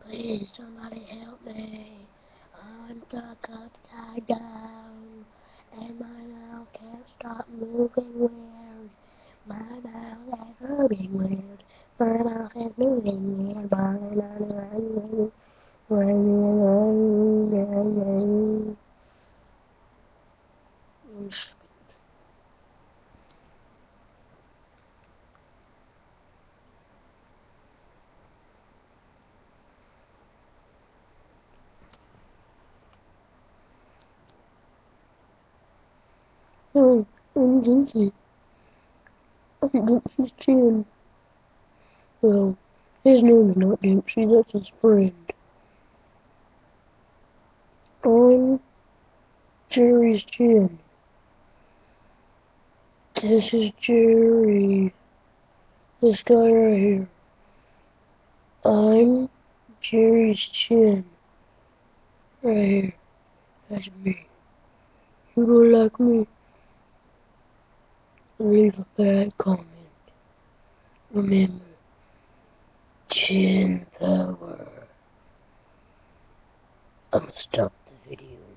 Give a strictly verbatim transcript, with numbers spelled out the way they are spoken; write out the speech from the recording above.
Please, somebody help me. I'm stuck upside down, and my mouth can't stop moving weird. My mouth is moving weird. My mouth is moving weird. My mouth is moving weird. Oh, I'm Dempsey. That's Dempsey's chin. Well, his name is not Dempsey, that's his friend. I'm Jerry's chin. This is Jerry. This guy right here. I'm Jerry's chin. Right here. That's me. You don't like me? Leave a bad comment. Remember, chin power. I'm gonna stop the video.